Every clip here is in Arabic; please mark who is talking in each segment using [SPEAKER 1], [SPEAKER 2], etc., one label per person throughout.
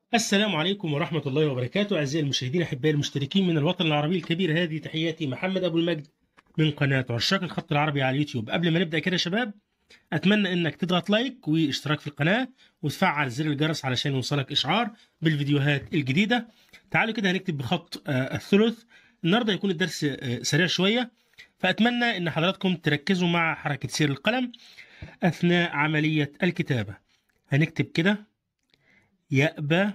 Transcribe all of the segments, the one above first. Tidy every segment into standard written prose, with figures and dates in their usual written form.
[SPEAKER 1] السلام عليكم ورحمة الله وبركاته. أعزائي المشاهدين أحبائي المشتركين من الوطن العربي الكبير، هذه تحياتي محمد أبو المجد من قناة عشاق الخط العربي على اليوتيوب. قبل ما نبدأ كده يا شباب، أتمنى إنك تضغط لايك واشتراك في القناة وتفعل زر الجرس علشان يوصلك إشعار بالفيديوهات الجديدة. تعالوا كده هنكتب بخط الثلث. النهاردة يكون الدرس سريع شوية، فأتمنى إن حضراتكم تركزوا مع حركة سير القلم أثناء عملية الكتابة. هنكتب كده: يأبى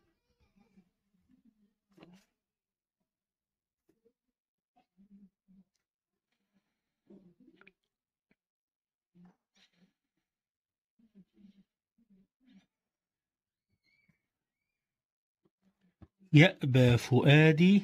[SPEAKER 1] يأبى فؤادي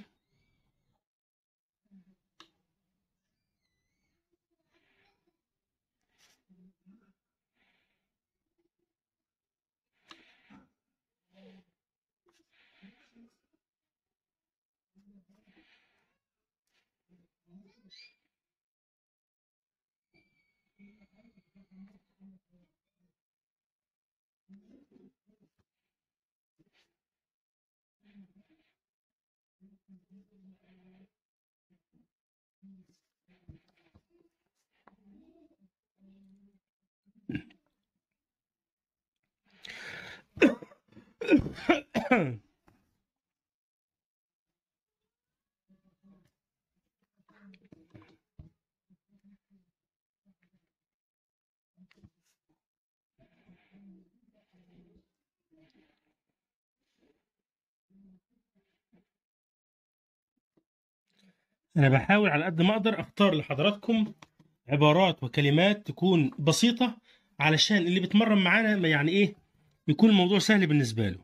[SPEAKER 1] أنا بحاول على قد ما أقدر أختار لحضراتكم عبارات وكلمات تكون بسيطة، علشان اللي بيتمرن معانا ما يعني إيه يكون الموضوع سهل بالنسبة له.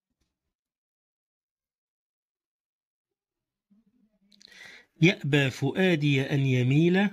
[SPEAKER 1] يأبى فؤادي أن يميل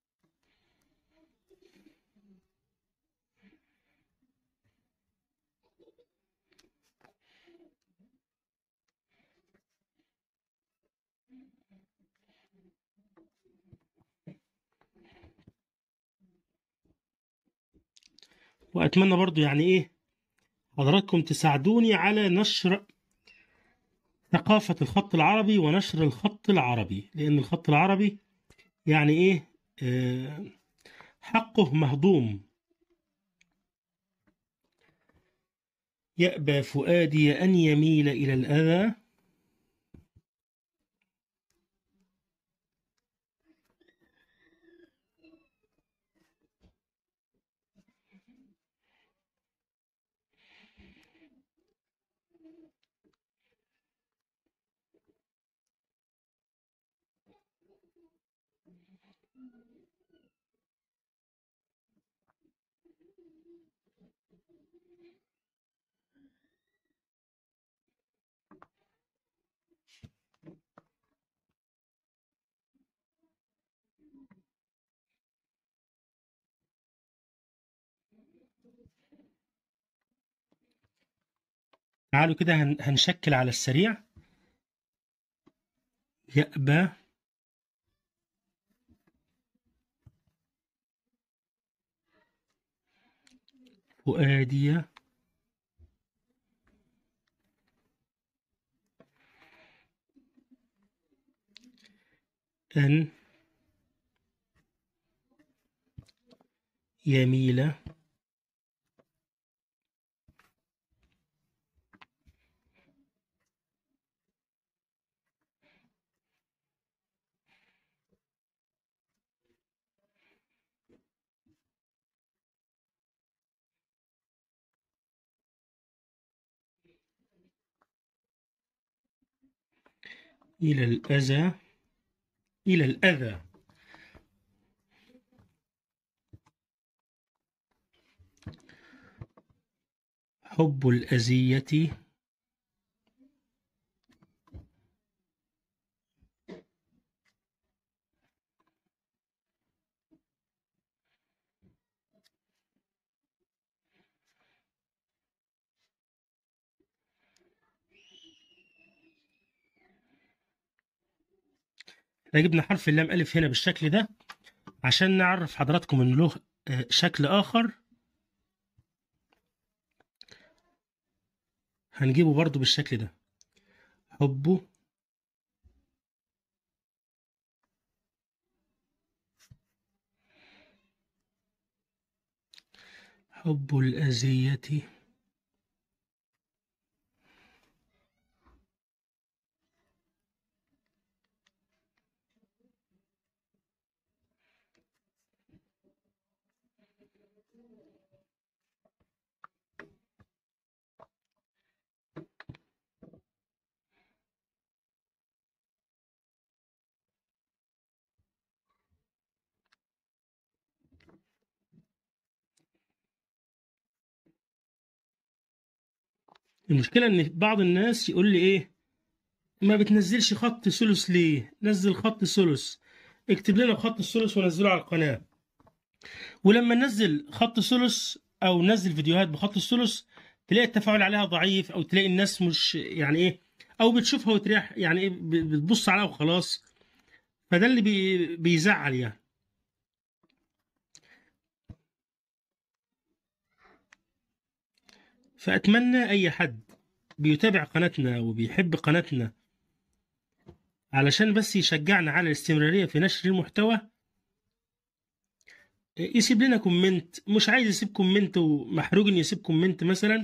[SPEAKER 1] وأتمنى برضو يعني إيه حضراتكم تساعدوني على نشر ثقافة الخط العربي ونشر الخط العربي، لأن الخط العربي يعني إيه آه، حقه مهضوم. يأبى فؤادي أن يميل إلى الأذى تعالوا كده هنشكل على السريع. يأبى فؤادي أن يميل إلى الأذى إلى الأذى. حب الأذية احنا جبنا حرف اللام ألف هنا بالشكل ده عشان نعرف حضراتكم إن له شكل آخر. هنجيبه برضو بالشكل ده، حبه حب الأذية. المشكلة إن بعض الناس يقول لي إيه، ما بتنزلش خط ثلث ليه؟ نزل خط ثلث، اكتب لنا بخط الثلث ونزله على القناة. ولما ننزل خط ثلث أو ننزل فيديوهات بخط الثلث، تلاقي التفاعل عليها ضعيف، أو تلاقي الناس مش يعني إيه، أو بتشوفها وتريح يعني إيه، بتبص عليها وخلاص. فده اللي بيزعل يعني. فأتمنى أي حد بيتابع قناتنا وبيحب قناتنا علشان بس يشجعنا على الاستمرارية في نشر المحتوى، يسيب لنا كومنت. مش عايز يسيب كومنت ومحروج ان يسيب كومنت مثلا،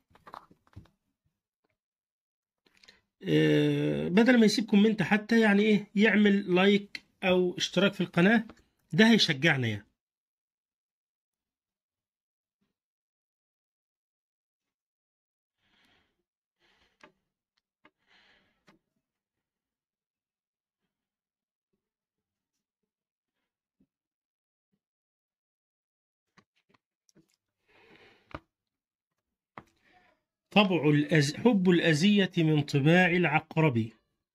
[SPEAKER 1] بدل ما يسيب كومنت حتى يعني ايه، يعمل لايك او اشتراك في القناة، ده هيشجعنا يعني. حب الأذية من طباع العقرب.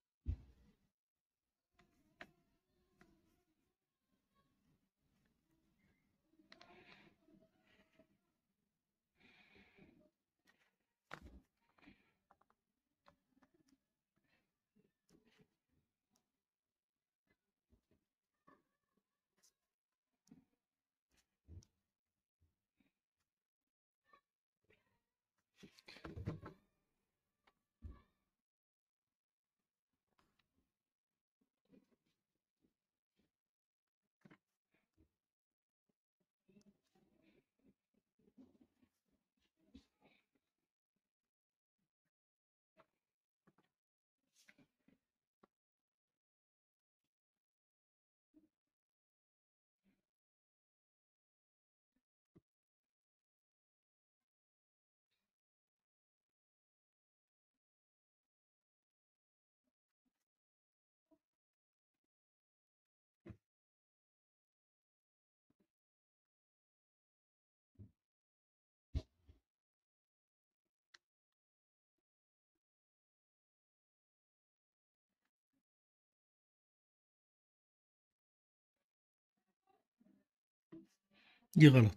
[SPEAKER 1] دي غلط.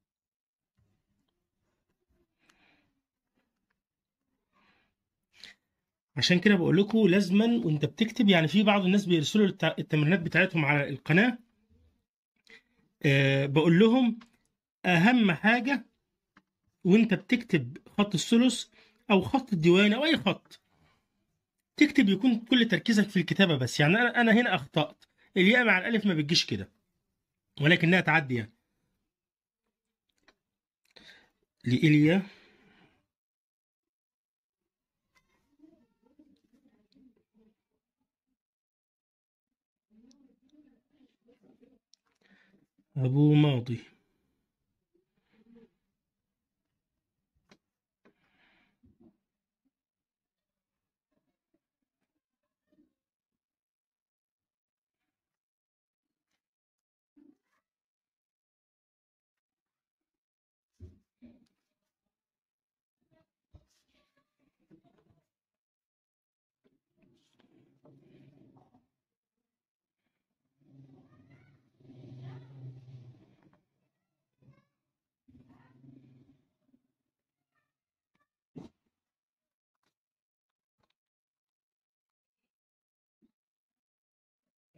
[SPEAKER 1] عشان كده بقول لكم لازما وانت بتكتب، يعني في بعض الناس بيرسلوا التمرينات بتاعتهم على القناة، بقول لهم اهم حاجة وانت بتكتب خط الثلث او خط الديوان او اي خط، تكتب يكون كل تركيزك في الكتابة بس. يعني أنا هنا أخطأت، الياء مع الألف ما بتجيش كده، ولكنها تعدي يعني. لإيليا. أبو ماضي.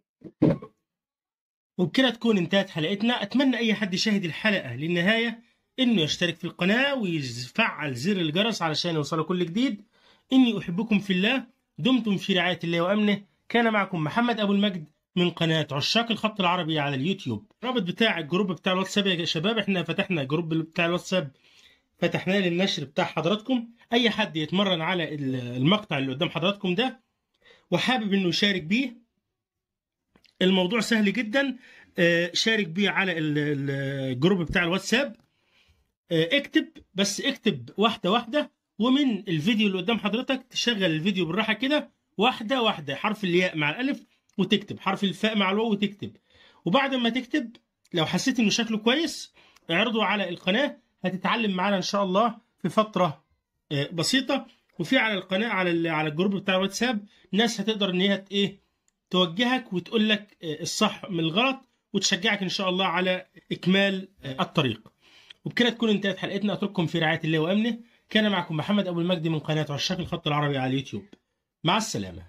[SPEAKER 1] وبكده تكون انتهت حلقتنا. أتمنى أي حد يشاهد الحلقة للنهاية انه يشترك في القناه ويفعل زر الجرس علشان يوصله كل جديد. اني احبكم في الله، دمتم في رعايه الله وامنه. كان معكم محمد ابو المجد من قناه عشاق الخط العربي على اليوتيوب. الرابط بتاع الجروب بتاع الواتساب يا شباب، احنا فتحنا الجروب بتاع الواتساب، فتحناه للنشر بتاع حضراتكم. اي حد يتمرن على المقطع اللي قدام حضراتكم ده وحابب انه يشارك بيه، الموضوع سهل جدا. شارك بيه على الجروب بتاع الواتساب. اكتب واحده واحده، ومن الفيديو اللي قدام حضرتك تشغل الفيديو بالراحه كده، واحده واحده، حرف الياء مع الالف وتكتب، حرف الفاء مع الواو وتكتب. وبعد ما تكتب لو حسيت انه شكله كويس اعرضه على القناه. هتتعلم معانا ان شاء الله في فتره بسيطه. وفي على القناه على الجروب بتاع الواتساب ناس هتقدر ان هي توجهك وتقول لك الصح من الغلط، وتشجعك ان شاء الله على اكمال الطريق. وبكده تكون انتهت حلقتنا. اترككم في رعايه الله وامنه. كان معكم محمد ابو المجد من قناه عشاق الخط العربي على اليوتيوب. مع السلامه.